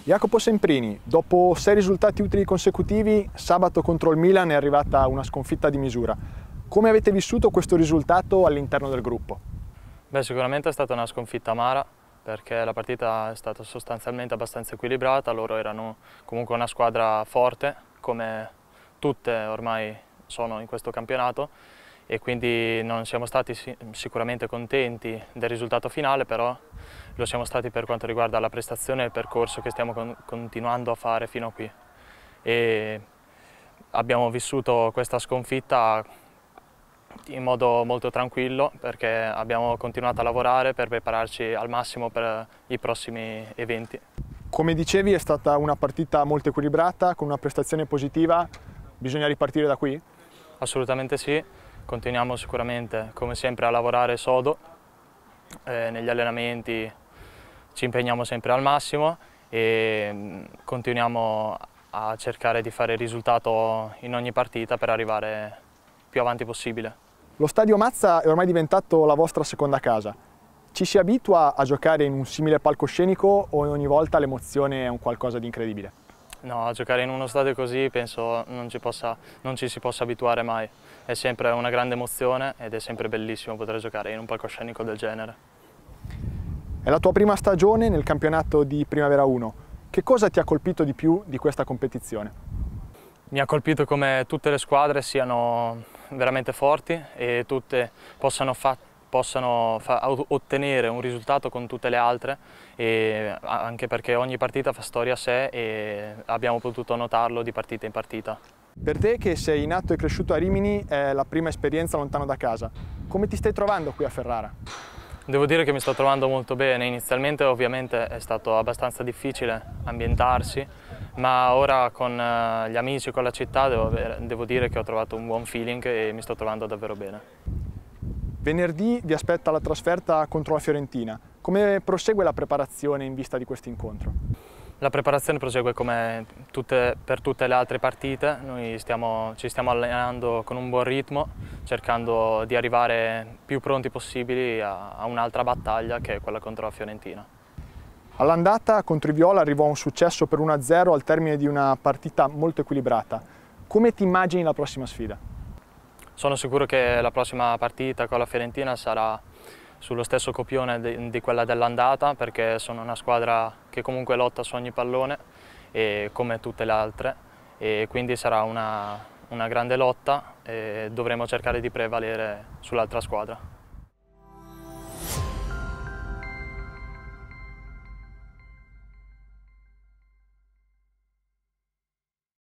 Jacopo Semprini, dopo 6 risultati utili consecutivi, sabato contro il Milan è arrivata una sconfitta di misura. Come avete vissuto questo risultato all'interno del gruppo? Beh, sicuramente è stata una sconfitta amara perché la partita è stata sostanzialmente abbastanza equilibrata, loro erano comunque una squadra forte, come tutte ormai sono in questo campionato, e quindi non siamo stati sicuramente contenti del risultato finale, però lo siamo stati per quanto riguarda la prestazione e il percorso che stiamo continuando a fare fino a qui. E abbiamo vissuto questa sconfitta in modo molto tranquillo perché abbiamo continuato a lavorare per prepararci al massimo per i prossimi eventi. Come dicevi, è stata una partita molto equilibrata, con una prestazione positiva. Bisogna ripartire da qui? Assolutamente sì, continuiamo sicuramente come sempre a lavorare sodo, negli allenamenti ci impegniamo sempre al massimo e continuiamo a cercare di fare il risultato in ogni partita per arrivare più avanti possibile. Lo Stadio Mazza è ormai diventato la vostra seconda casa. Ci si abitua a giocare in un simile palcoscenico o ogni volta l'emozione è un qualcosa di incredibile? No, a giocare in uno stadio così penso non ci si possa abituare mai. È sempre una grande emozione ed è sempre bellissimo poter giocare in un palcoscenico del genere. È la tua prima stagione nel campionato di Primavera 1. Che cosa ti ha colpito di più di questa competizione? Mi ha colpito come tutte le squadre siano veramente forti e tutte possano ottenere un risultato con tutte le altre, e anche perché ogni partita fa storia a sé e abbiamo potuto notarlo di partita in partita. Per te, che sei nato e cresciuto a Rimini, è la prima esperienza lontano da casa. Come ti stai trovando qui a Ferrara? Devo dire che mi sto trovando molto bene. Inizialmente ovviamente è stato abbastanza difficile ambientarsi, ma ora con gli amici e con la città devo dire che ho trovato un buon feeling e mi sto trovando davvero bene. Venerdì vi aspetta la trasferta contro la Fiorentina. Come prosegue la preparazione in vista di questo incontro? La preparazione prosegue come per tutte le altre partite. Noi ci stiamo allenando con un buon ritmo, cercando di arrivare più pronti possibili a un'altra battaglia, che è quella contro la Fiorentina. All'andata contro i Viola arrivò un successo per 1-0 al termine di una partita molto equilibrata. Come ti immagini la prossima sfida? Sono sicuro che la prossima partita con la Fiorentina sarà sullo stesso copione di quella dell'andata, perché sono una squadra che comunque lotta su ogni pallone, come tutte le altre, e quindi sarà una grande lotta e dovremo cercare di prevalere sull'altra squadra.